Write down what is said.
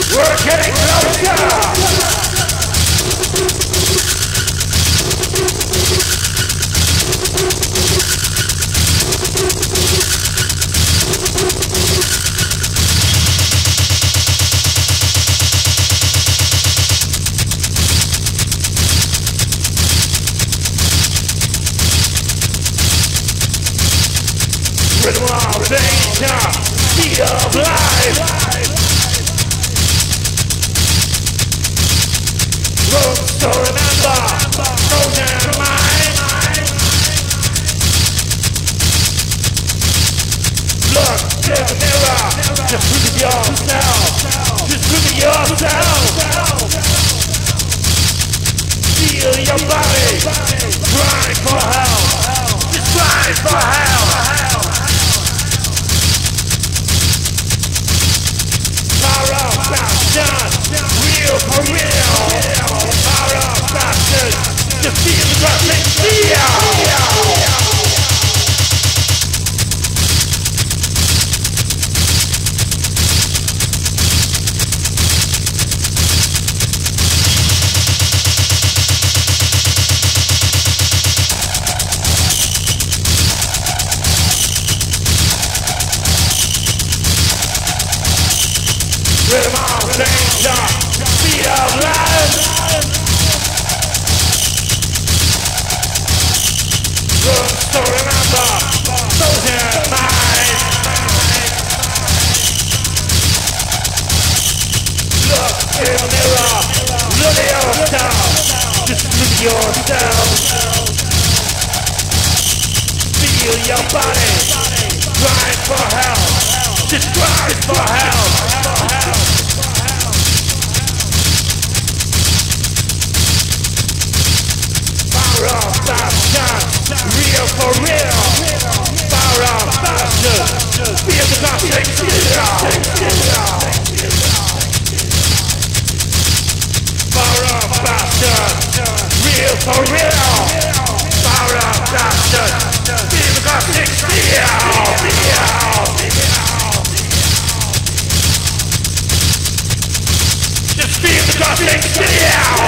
We're getting closer. Rhythm of danger, speed of life. Roads to remember, frozen mind. Look in the mirror, just look at yourself. Just look at yourself. Feel your body, grind for hell. Just grind for hell. Real for real, power of passion, to feel the cosmic feel. Rhythm of danger, speed of life. Rooms to remember, frozen mind. Look in the mirror, look at yourself. Just look at yourself. Feel your body, grind for hell. Just grind for hell. Power of passion, real for real. Power of passion, feel the cosmic feel. Power of passion, real for real. Power of passion, feel the cosmic feel. Just feel the cosmic feel.